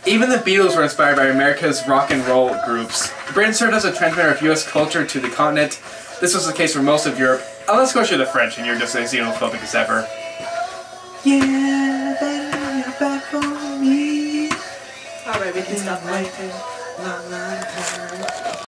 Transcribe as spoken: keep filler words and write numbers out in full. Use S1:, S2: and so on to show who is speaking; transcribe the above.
S1: Even the Beatles were inspired by America's rock and roll groups. Britain served as a transmitter of U S culture to the continent. This was the case for most of Europe. Unless, of course, you're the French and you're just as xenophobic as ever. Yeah, better you're back for me.
S2: Alright, we can stop waiting.